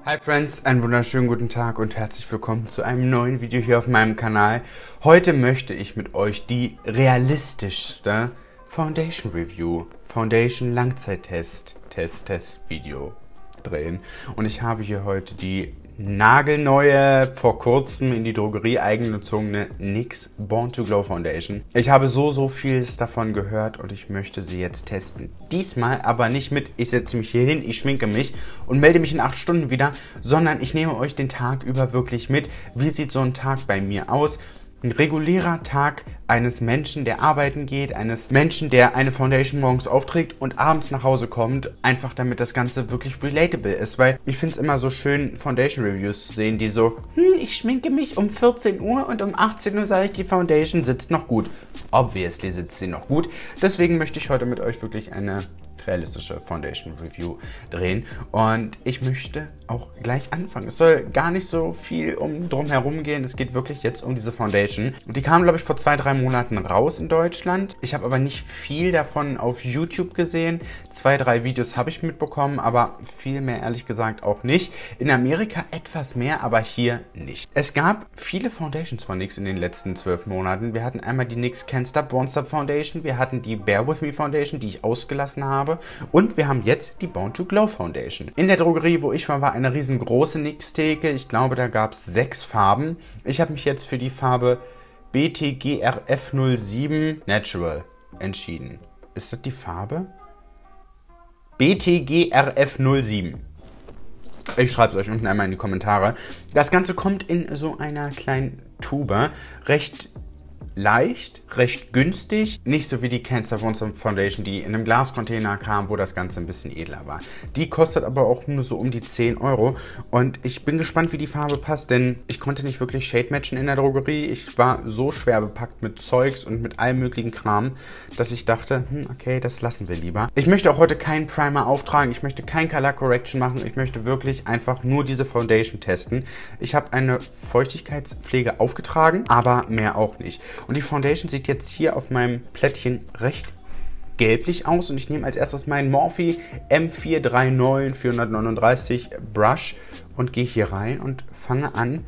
Hi Friends, einen wunderschönen guten Tag und herzlich willkommen zu einem neuen Video hier auf meinem Kanal. Heute möchte ich mit euch die realistischste Foundation Review, Foundation Langzeittest, Video drehen. Und ich habe hier heute die nagelneue, vor kurzem in die Drogerie eigengezogene NYX Born to Glow Foundation. Ich habe so vieles davon gehört und ich möchte sie jetzt testen. Diesmal aber nicht mit, ich setze mich hier hin, ich schminke mich und melde mich in 8 Stunden wieder, sondern ich nehme euch den Tag über wirklich mit. Wie sieht so ein Tag bei mir aus? Ein regulärer Tag eines Menschen, der arbeiten geht, eines Menschen, der eine Foundation morgens aufträgt und abends nach Hause kommt, einfach damit das Ganze wirklich relatable ist, weil ich finde es immer so schön, Foundation Reviews zu sehen, die so, ich schminke mich um 14 Uhr und um 18 Uhr sage ich, die Foundation sitzt noch gut. Obviously sitzt sie noch gut, deswegen möchte ich heute mit euch wirklich eine realistische Foundation Review drehen und ich möchte auch gleich anfangen. Es soll gar nicht so viel drum herum gehen, es geht wirklich jetzt um diese Foundation. Und die kam, glaube ich, vor 2-3 Monaten raus in Deutschland. Ich habe aber nicht viel davon auf YouTube gesehen. 2-3 Videos habe ich mitbekommen, aber viel mehr ehrlich gesagt auch nicht. In Amerika etwas mehr, aber hier nicht. Es gab viele Foundations von NYX in den letzten 12 Monaten. Wir hatten einmal die NYX Can't Stop Won't Stop Foundation, wir hatten die Bear With Me Foundation, die ich ausgelassen habe. Und wir haben jetzt die Born to Glow Foundation. In der Drogerie, wo ich war eine riesengroße NYX-Theke. Ich glaube, da gab es 6 Farben. Ich habe mich jetzt für die Farbe BTGRF07 Natural entschieden. Ist das die Farbe? BTGRF07. Ich schreibe es euch unten einmal in die Kommentare. Das Ganze kommt in so einer kleinen Tube. Recht leicht, recht günstig, nicht so wie die Can't Stop Won't Stop Foundation, die in einem Glascontainer kam, wo das Ganze ein bisschen edler war. Die kostet aber auch nur so um die 10 Euro und ich bin gespannt, wie die Farbe passt, denn ich konnte nicht wirklich Shade matchen in der Drogerie. Ich war so schwer bepackt mit Zeugs und mit allem möglichen Kram, dass ich dachte, okay, das lassen wir lieber. Ich möchte auch heute keinen Primer auftragen, ich möchte kein Color Correction machen, ich möchte wirklich einfach nur diese Foundation testen. Ich habe eine Feuchtigkeitspflege aufgetragen, aber mehr auch nicht. Und die Foundation sieht jetzt hier auf meinem Plättchen recht gelblich aus. Und ich nehme als erstes meinen Morphe M439 439 Brush und gehe hier rein und fange an,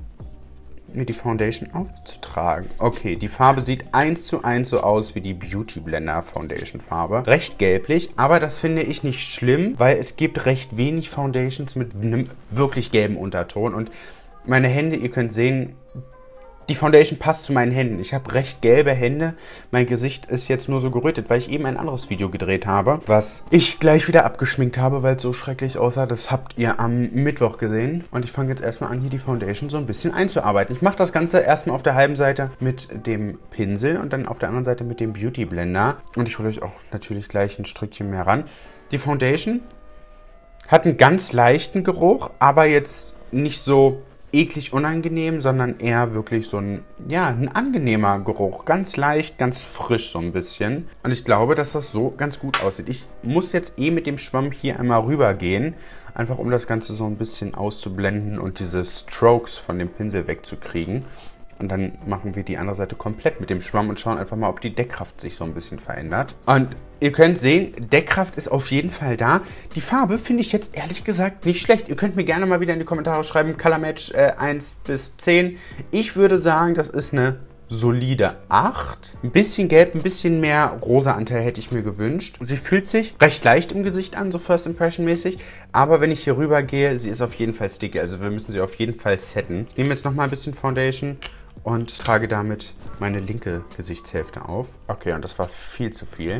mir die Foundation aufzutragen. Okay, die Farbe sieht 1:1 so aus wie die Beauty Blender Foundation Farbe. Recht gelblich, aber das finde ich nicht schlimm, weil es gibt recht wenig Foundations mit einem wirklich gelben Unterton. Und meine Hände, ihr könnt sehen, die Foundation passt zu meinen Händen. Ich habe recht gelbe Hände. Mein Gesicht ist jetzt nur so gerötet, weil ich eben ein anderes Video gedreht habe, was ich gleich wieder abgeschminkt habe, weil es so schrecklich aussah. Das habt ihr am Mittwoch gesehen. Und ich fange jetzt erstmal an, hier die Foundation so ein bisschen einzuarbeiten. Ich mache das Ganze erstmal auf der halben Seite mit dem Pinsel und dann auf der anderen Seite mit dem Beauty Blender. Und ich hole euch auch natürlich gleich ein Stückchen mehr ran. Die Foundation hat einen ganz leichten Geruch, aber jetzt nicht so eklig unangenehm, sondern eher wirklich so ein angenehmer Geruch. Ganz leicht, ganz frisch so ein bisschen. Und ich glaube, dass das so ganz gut aussieht. Ich muss jetzt mit dem Schwamm hier einmal rüber gehen, einfach um das Ganze so ein bisschen auszublenden und diese Strokes von dem Pinsel wegzukriegen. Und dann machen wir die andere Seite komplett mit dem Schwamm und schauen einfach mal, ob die Deckkraft sich so ein bisschen verändert. Und ihr könnt sehen, Deckkraft ist auf jeden Fall da. Die Farbe finde ich jetzt ehrlich gesagt nicht schlecht. Ihr könnt mir gerne mal wieder in die Kommentare schreiben, Color Match 1 bis 10. Ich würde sagen, das ist eine solide 8. Ein bisschen gelb, ein bisschen mehr rosa Anteil hätte ich mir gewünscht. Sie fühlt sich recht leicht im Gesicht an, so First Impression mäßig. Aber wenn ich hier rüber gehe, sie ist auf jeden Fall sticky. Also wir müssen sie auf jeden Fall setten. Ich nehme jetzt nochmal ein bisschen Foundation und trage damit meine linke Gesichtshälfte auf. Okay, und das war viel zu viel.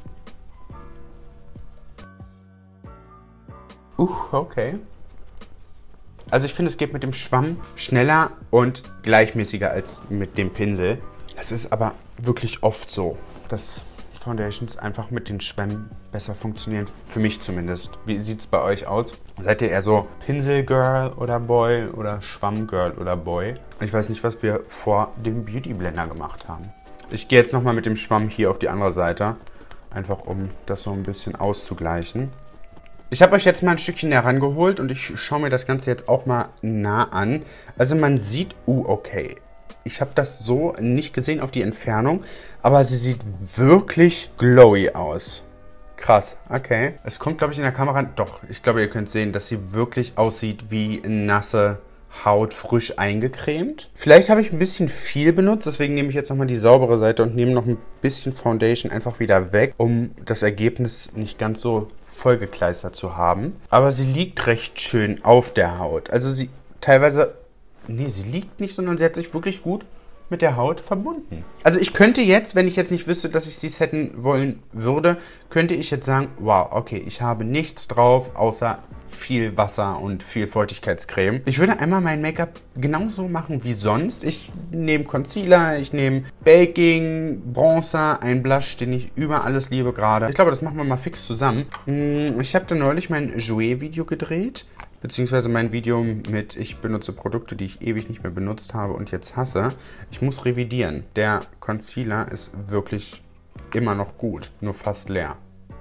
Okay. Also ich finde, es geht mit dem Schwamm schneller und gleichmäßiger als mit dem Pinsel. Das ist aber wirklich oft so, dass Foundations einfach mit den Schwämmen besser funktionieren. Für mich zumindest. Wie sieht es bei euch aus? Seid ihr eher so Pinsel-Girl oder Boy oder Schwamm-Girl oder Boy? Ich weiß nicht, was wir vor dem Beauty Blender gemacht haben. Ich gehe jetzt nochmal mit dem Schwamm hier auf die andere Seite. Einfach um das so ein bisschen auszugleichen. Ich habe euch jetzt mal ein Stückchen herangeholt und ich schaue mir das Ganze jetzt auch mal nah an. Also man sieht, okay. Ich habe das so nicht gesehen auf die Entfernung, aber sie sieht wirklich glowy aus. Krass, okay. Es kommt, glaube ich, in der Kamera... Doch, ich glaube, ihr könnt sehen, dass sie wirklich aussieht wie nasse Haut, frisch eingecremt. Vielleicht habe ich ein bisschen viel benutzt, deswegen nehme ich jetzt nochmal die saubere Seite und nehme noch ein bisschen Foundation einfach wieder weg, um das Ergebnis nicht ganz so vollgekleistert zu haben. Aber sie liegt recht schön auf der Haut. Also sie teilweise... Nee, sie liegt nicht, sondern sie hat sich wirklich gut mit der Haut verbunden. Also ich könnte jetzt, wenn ich jetzt nicht wüsste, dass ich sie setten wollen würde, könnte ich jetzt sagen, wow, okay, ich habe nichts drauf, außer viel Wasser und viel Feuchtigkeitscreme. Ich würde einmal mein Make-up genauso machen wie sonst. Ich nehme Concealer, ich nehme Baking, Bronzer, ein Blush, den ich über alles liebe gerade. Ich glaube, das machen wir mal fix zusammen. Ich habe da neulich mein Jouer-Video gedreht. Beziehungsweise mein Video mit ich benutze Produkte, die ich ewig nicht mehr benutzt habe und jetzt hasse. Ich muss revidieren. Der Concealer ist wirklich immer noch gut, nur fast leer.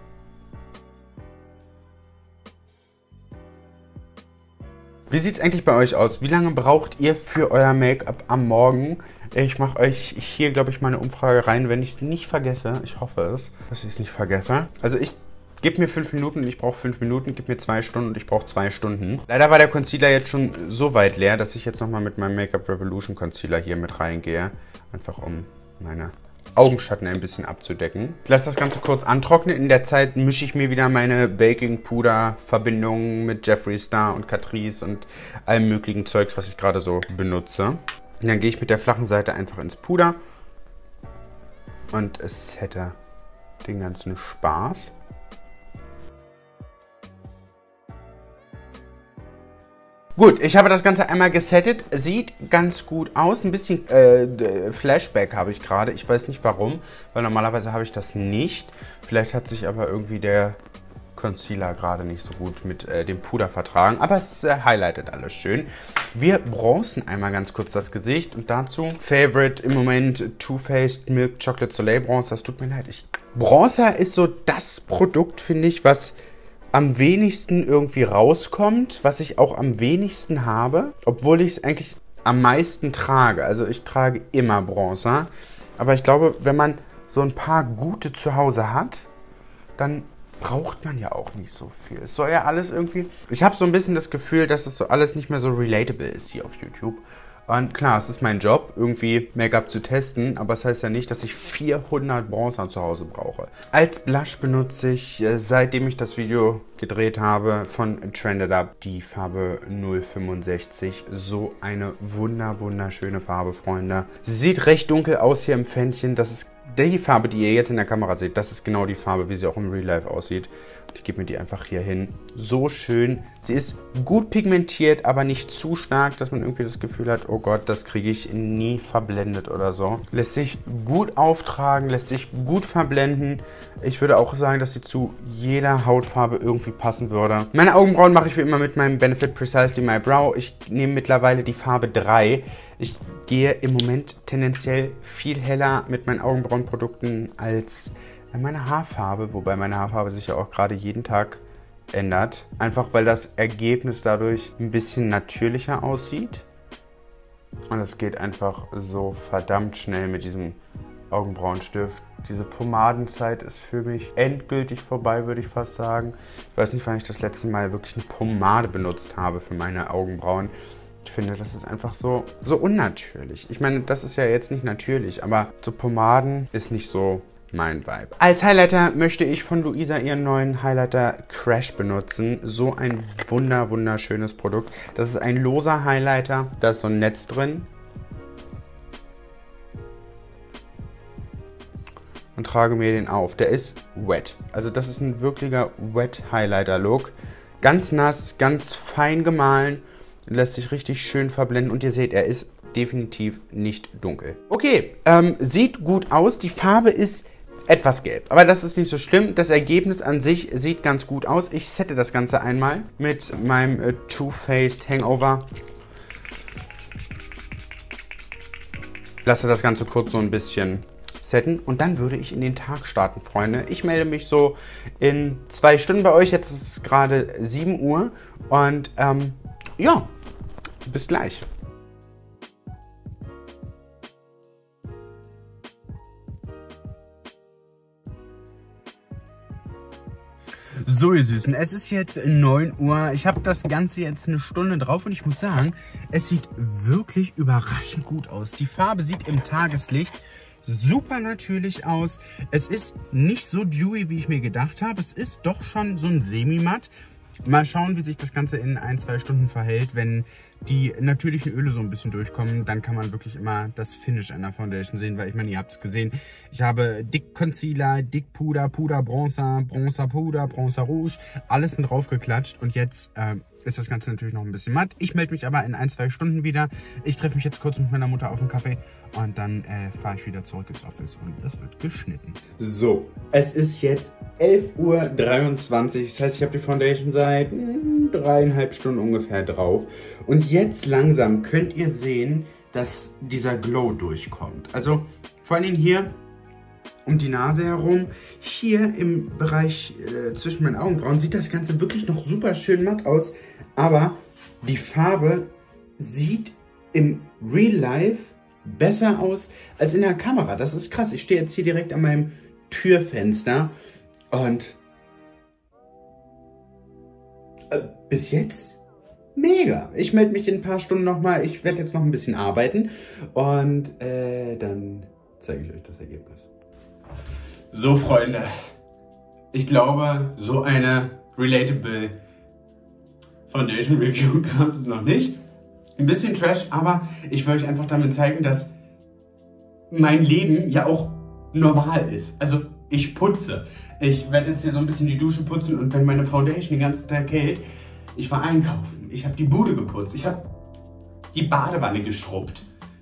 Wie sieht es eigentlich bei euch aus? Wie lange braucht ihr für euer Make-up am Morgen? Ich mache euch hier, glaube ich, mal eine Umfrage rein, wenn ich es nicht vergesse. Ich hoffe es, dass ich es nicht vergesse. Also gib mir 5 Minuten und ich brauche 5 Minuten. Gib mir 2 Stunden und ich brauche 2 Stunden. Leider war der Concealer jetzt schon so weit leer, dass ich jetzt nochmal mit meinem Make-up Revolution Concealer hier mit reingehe. Einfach um meine Augenschatten ein bisschen abzudecken. Ich lasse das Ganze kurz antrocknen. In der Zeit mische ich mir wieder meine Baking Puder Verbindungen mit Jeffree Star und Catrice und allem möglichen Zeugs, was ich gerade so benutze. Und dann gehe ich mit der flachen Seite einfach ins Puder und es hätte den ganzen Spaß. Gut, ich habe das Ganze einmal gesettet. Sieht ganz gut aus. Ein bisschen Flashback habe ich gerade. Ich weiß nicht warum, weil normalerweise habe ich das nicht. Vielleicht hat sich aber irgendwie der Concealer gerade nicht so gut mit dem Puder vertragen. Aber es highlightet alles schön. Wir bronzen einmal ganz kurz das Gesicht. Und dazu Favorite im Moment Too Faced Milk Chocolate Soleil Bronzer. Das tut mir leid. Bronzer ist so das Produkt, finde ich, was am wenigsten irgendwie rauskommt, was ich auch am wenigsten habe, obwohl ich es eigentlich am meisten trage. Also ich trage immer Bronzer, aber ich glaube, wenn man so ein paar gute zu Hause hat, dann braucht man ja auch nicht so viel. Es soll ja alles irgendwie... Ich habe so ein bisschen das Gefühl, dass es so alles nicht mehr so relatable ist hier auf YouTube. Und klar, es ist mein Job, irgendwie Make-up zu testen, aber es heißt ja nicht, dass ich 400 Bronzer zu Hause brauche. Als Blush benutze ich, seitdem ich das Video gedreht habe, von Trended Up die Farbe 065. So eine wunderschöne Farbe, Freunde. Sie sieht recht dunkel aus hier im Pfännchen. Das ist die Farbe, die ihr jetzt in der Kamera seht. Das ist genau die Farbe, wie sie auch im Real Life aussieht. Ich gebe mir die einfach hier hin. So schön. Sie ist gut pigmentiert, aber nicht zu stark, dass man irgendwie das Gefühl hat, oh Gott, das kriege ich nie verblendet oder so. Lässt sich gut auftragen, lässt sich gut verblenden. Ich würde auch sagen, dass sie zu jeder Hautfarbe irgendwie passen würde. Meine Augenbrauen mache ich wie immer mit meinem Benefit Precisely My Brow. Ich nehme mittlerweile die Farbe 3. Ich gehe im Moment tendenziell viel heller mit meinen Augenbrauenprodukten als meine Haarfarbe, wobei meine Haarfarbe sich ja auch gerade jeden Tag ändert. Einfach weil das Ergebnis dadurch ein bisschen natürlicher aussieht. Und es geht einfach so verdammt schnell mit diesem Augenbrauenstift. Diese Pomadenzeit ist für mich endgültig vorbei, würde ich fast sagen. Ich weiß nicht, wann ich das letzte Mal wirklich eine Pomade benutzt habe für meine Augenbrauen. Ich finde, das ist einfach so unnatürlich. Ich meine, das ist ja jetzt nicht natürlich, aber so Pomaden ist nicht so mein Vibe. Als Highlighter möchte ich von Luisa ihren neuen Highlighter Crash benutzen. So ein wunderschönes Produkt. Das ist ein loser Highlighter. Da ist so ein Netz drin. Und trage mir den auf. Der ist wet. Also das ist ein wirklicher Wet Highlighter Look. Ganz nass, ganz fein gemahlen. Lässt sich richtig schön verblenden. Und ihr seht, er ist definitiv nicht dunkel. Okay, sieht gut aus. Die Farbe ist etwas gelb, aber das ist nicht so schlimm. Das Ergebnis an sich sieht ganz gut aus. Ich sette das Ganze einmal mit meinem Too Faced Hangover. Lasse das Ganze kurz so ein bisschen setten und dann würde ich in den Tag starten, Freunde. Ich melde mich so in 2 Stunden bei euch. Jetzt ist es gerade 7 Uhr und ja, bis gleich. So, ihr Süßen, es ist jetzt 9 Uhr. Ich habe das Ganze jetzt eine Stunde drauf und ich muss sagen, es sieht wirklich überraschend gut aus. Die Farbe sieht im Tageslicht super natürlich aus. Es ist nicht so dewy, wie ich mir gedacht habe. Es ist doch schon so ein Semi-Matt. Mal schauen, wie sich das Ganze in 1-2 Stunden verhält. Wenn die natürlichen Öle so ein bisschen durchkommen, dann kann man wirklich immer das Finish einer Foundation sehen, weil ich meine, ihr habt es gesehen. Ich habe Dick Concealer, Dick Puder, Puder Bronzer, Bronzer Puder, Bronzer Rouge, alles mit drauf geklatscht und jetzt ist das Ganze natürlich noch ein bisschen matt. Ich melde mich aber in 1-2 Stunden wieder. Ich treffe mich jetzt kurz mit meiner Mutter auf einen Kaffee und dann fahre ich wieder zurück ins Office und das wird geschnitten. So, es ist jetzt 11:23 Uhr. Das heißt, ich habe die Foundation seit 3,5 Stunden ungefähr drauf. Und jetzt langsam könnt ihr sehen, dass dieser Glow durchkommt. Also vor allen Dingen hier um die Nase herum. Hier im Bereich zwischen meinen Augenbrauen sieht das Ganze wirklich noch super schön matt aus. Aber die Farbe sieht im Real Life besser aus als in der Kamera. Das ist krass. Ich stehe jetzt hier direkt an meinem Türfenster und bis jetzt mega. Ich melde mich in ein paar Stunden nochmal. Ich werde jetzt noch ein bisschen arbeiten und dann zeige ich euch das Ergebnis. So, Freunde, ich glaube, so eine relatable Foundation Review gab es noch nicht. Ein bisschen Trash, aber ich will euch einfach damit zeigen, dass mein Leben ja auch normal ist. Also ich putze. Ich werde jetzt hier so ein bisschen die Dusche putzen und wenn meine Foundation den ganzen Tag hält, ich war einkaufen, ich habe die Bude geputzt, ich habe die Badewanne geschrubbt.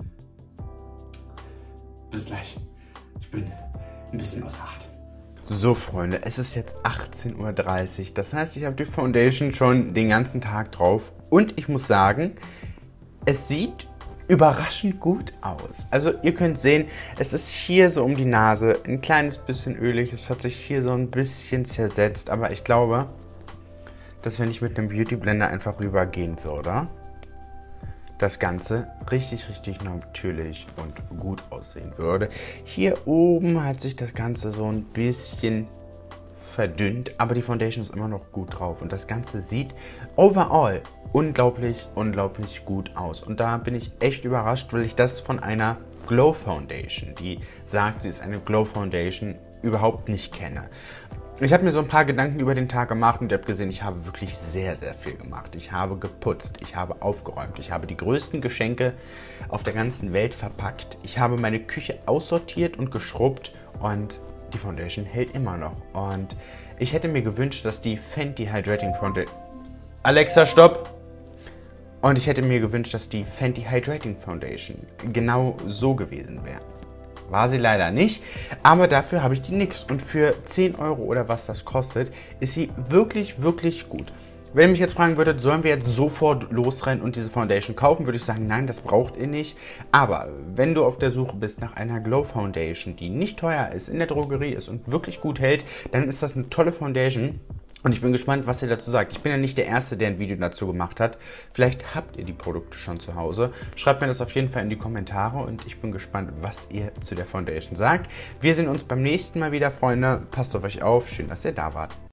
Bis gleich. Ich bin ein bisschen außer Atem. So, Freunde, es ist jetzt 18:30 Uhr. Das heißt, ich habe die Foundation schon den ganzen Tag drauf. Und ich muss sagen, es sieht überraschend gut aus. Also ihr könnt sehen, es ist hier so um die Nase ein kleines bisschen ölig. Es hat sich hier so ein bisschen zersetzt. Aber ich glaube, dass wenn ich mit einem Beauty Blender einfach rübergehen würde, das Ganze richtig, richtig natürlich und gut aussehen würde. Hier oben hat sich das Ganze so ein bisschen verdünnt, aber die Foundation ist immer noch gut drauf. Und das Ganze sieht overall unglaublich, unglaublich gut aus. Und da bin ich echt überrascht, weil ich das von einer Glow Foundation, die sagt, sie ist eine Glow Foundation, überhaupt nicht kenne. Ich habe mir so ein paar Gedanken über den Tag gemacht und ihr habt gesehen, ich habe wirklich sehr, sehr viel gemacht. Ich habe geputzt, ich habe aufgeräumt, ich habe die größten Geschenke auf der ganzen Welt verpackt. Ich habe meine Küche aussortiert und geschrubbt und die Foundation hält immer noch. Und ich hätte mir gewünscht, dass die Fenty Hydrating Foundation... Alexa, stopp! Und ich hätte mir gewünscht, dass die Fenty Hydrating Foundation genau so gewesen wäre. War sie leider nicht, aber dafür habe ich die NYX und für 10 Euro oder was das kostet, ist sie wirklich, wirklich gut. Wenn ihr mich jetzt fragen würdet, sollen wir jetzt sofort losrennen und diese Foundation kaufen, würde ich sagen, nein, das braucht ihr nicht. Aber wenn du auf der Suche bist nach einer Glow Foundation, die nicht teuer ist, in der Drogerie ist und wirklich gut hält, dann ist das eine tolle Foundation. Und ich bin gespannt, was ihr dazu sagt. Ich bin ja nicht der Erste, der ein Video dazu gemacht hat. Vielleicht habt ihr die Produkte schon zu Hause. Schreibt mir das auf jeden Fall in die Kommentare und ich bin gespannt, was ihr zu der Foundation sagt. Wir sehen uns beim nächsten Mal wieder, Freunde. Passt auf euch auf. Schön, dass ihr da wart.